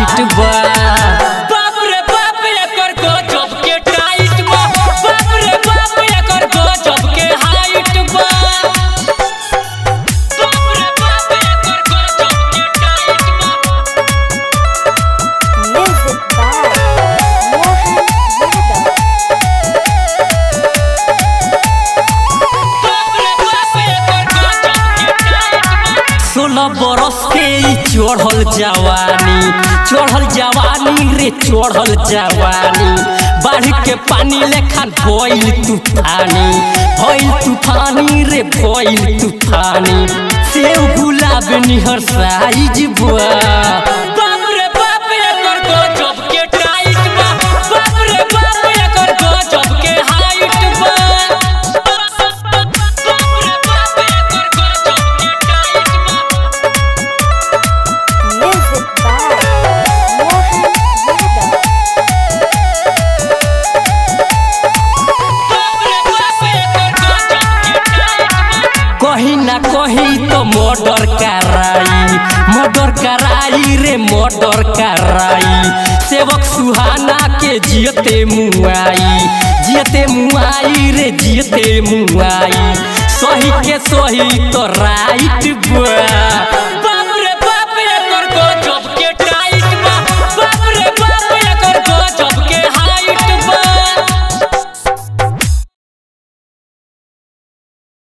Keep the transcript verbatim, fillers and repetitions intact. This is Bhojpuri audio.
हाइट बा। बाप रे बाप एकर गजब के टाइट बा। बाप रे बाप एकर गजब के हाइट बा। बाप रे बाप एकर गजब के टाइट बा। Music by Mohan Yadav। सोलह बरस के चढ़ल जवानी चढ़ल जवानी रे चढ़ल जवानी बाढ़ के पानी लेखा भइल तूफानी भइल तूफानी रे भइल तूफानी सेव गुलाब निहर साइज बा। बाप रे बाप एकर गजब के टाइट बा। बाप रे बाप एकर गजब के हाइट बा। Music by Mohan Yadav। कहीं ना कहीं तो मर्डर कराई मर्डर कराई रे मर्डर कराई सेवक सुहाना के जियते मुआई जियते मुआई रे जियते मुआई सही के सही तो राइट